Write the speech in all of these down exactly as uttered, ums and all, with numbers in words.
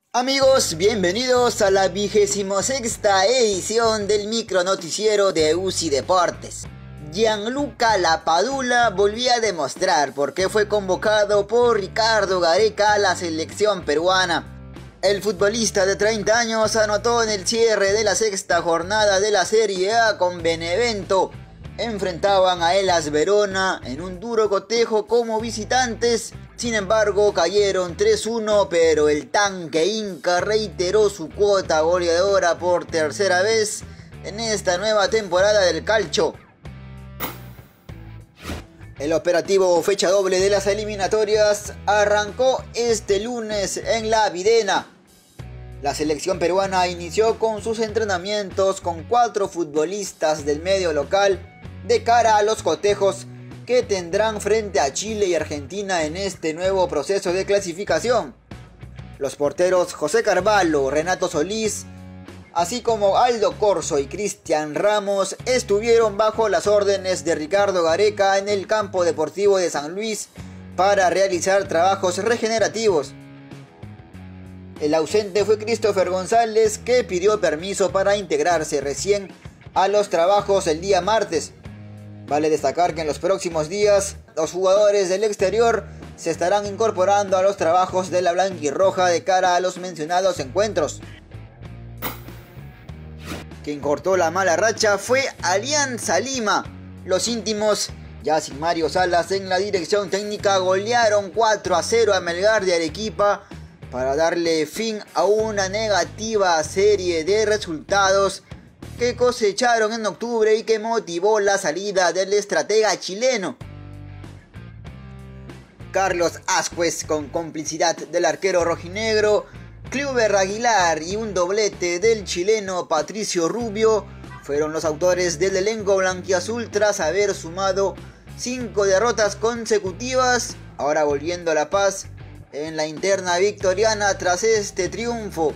Amigos, bienvenidos a la vigésimo sexta edición del micronoticiero de U C I Deportes. Gianluca Lapadula volvió a demostrar por qué fue convocado por Ricardo Gareca a la selección peruana. El futbolista de treinta años anotó en el cierre de la sexta jornada de la Serie A con Benevento. Enfrentaban a Hellas Verona en un duro cotejo como visitantes. Sin embargo, cayeron tres uno, pero el tanque Inca reiteró su cuota goleadora por tercera vez en esta nueva temporada del calcio. El operativo fecha doble de las eliminatorias arrancó este lunes en La Videna. La selección peruana inició con sus entrenamientos con cuatro futbolistas del medio local de cara a los cotejos que tendrán frente a Chile y Argentina en este nuevo proceso de clasificación. Los porteros José Carvalho, Renato Solís, así como Aldo Corso y Cristian Ramos estuvieron bajo las órdenes de Ricardo Gareca en el campo deportivo de San Luis para realizar trabajos regenerativos. El ausente fue Christopher González, que pidió permiso para integrarse recién a los trabajos el día martes. Vale destacar que en los próximos días los jugadores del exterior se estarán incorporando a los trabajos de la blanquirroja de cara a los mencionados encuentros. Quien cortó la mala racha fue Alianza Lima. Los íntimos, ya sin Mario Salas en la dirección técnica, golearon cuatro a cero a Melgar de Arequipa para darle fin a una negativa serie de resultados que cosecharon en octubre y que motivó la salida del estratega chileno. Carlos Ascuez, con complicidad del arquero rojinegro Kluber Aguilar y un doblete del chileno Patricio Rubio, fueron los autores del elenco blanquiazul tras haber sumado cinco derrotas consecutivas, ahora volviendo a la paz en la interna victoriana tras este triunfo.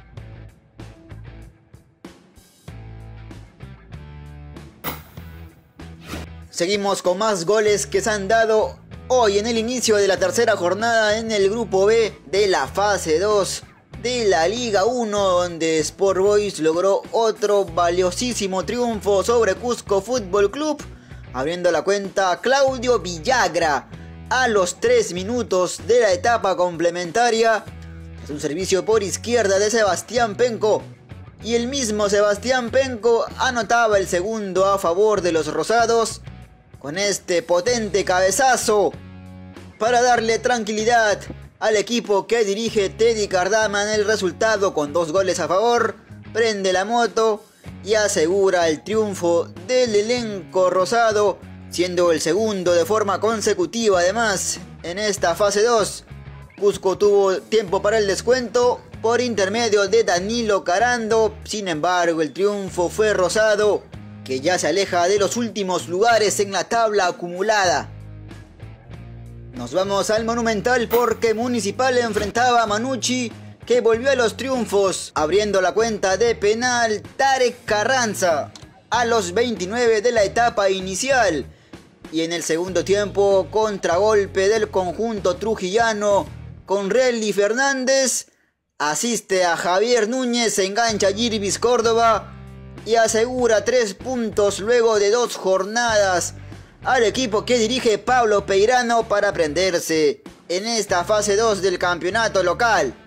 Seguimos con más goles que se han dado hoy en el inicio de la tercera jornada en el grupo B de la fase dos de la Liga uno, donde Sport Boys logró otro valiosísimo triunfo sobre Cusco Fútbol Club, abriendo la cuenta Claudio Villagra a los tres minutos de la etapa complementaria. Es un servicio por izquierda de Sebastián Penco, y el mismo Sebastián Penco anotaba el segundo a favor de los rosados con este potente cabezazo para darle tranquilidad al equipo que dirige Teddy Cardama. En el resultado, con dos goles a favor, prende la moto y asegura el triunfo del elenco rosado, siendo el segundo de forma consecutiva. Además, en esta fase dos, Cusco tuvo tiempo para el descuento por intermedio de Danilo Carando. Sin embargo, el triunfo fue rosado, que ya se aleja de los últimos lugares en la tabla acumulada. Nos vamos al Monumental porque Municipal enfrentaba a Manucci, que volvió a los triunfos, abriendo la cuenta de penal Tarek Carranza a los veintinueve de la etapa inicial. Y en el segundo tiempo, contragolpe del conjunto trujillano con Relly Fernández, asiste a Javier Núñez, engancha a Jirvis Córdoba y asegura tres puntos luego de dos jornadas al equipo que dirige Pablo Peirano para prenderse en esta fase dos del campeonato local.